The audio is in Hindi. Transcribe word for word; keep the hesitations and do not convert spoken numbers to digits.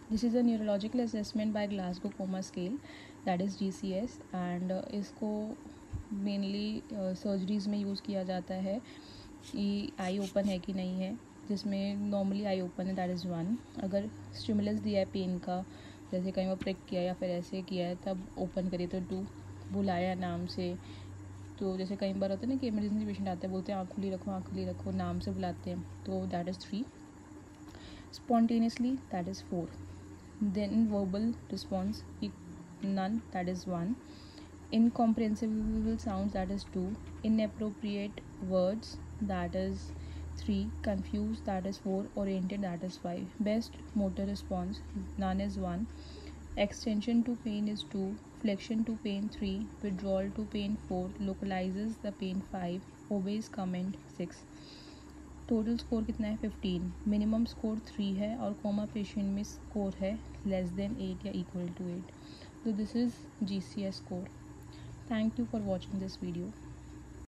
This is a neurological assessment by Glasgow coma scale, that is G C S, and इसको मेनली सर्जरीज़ में यूज़ किया जाता है कि आई ओपन है कि नहीं है, जिसमें नॉर्मली आई ओपन है, दैट इज़ वन। अगर स्टिमुलस दिया है पेन का, जैसे कहीं वो प्रिक किया या फिर ऐसे किया है, तब ओपन करिए तो टू। बुलाया नाम से, तो जैसे कई बार होता है ना कि इमरजेंसी पेशेंट आते हैं, बोलते हैं आँख खुली रखो आँख खुली रखो, नाम से बुलाते हैं, तो that is three. Spontaneously, that is four. Then verbal response, none, that is one. Incomprehensible sounds, that is two. Inappropriate words, that is three. Confused, that is four. Oriented, that is five. Best motor response, none is one. Extension to pain is two. Flexion to pain three. Withdrawal to pain four. Localizes the pain five. Obeys command six. Total score कितना है फिफ्टीन। मिनिमम स्कोर थ्री है और कोमा पेशेंट में स्कोर है लेस देन एट या equal to eight. So this is G C S score. Thank you for watching this video.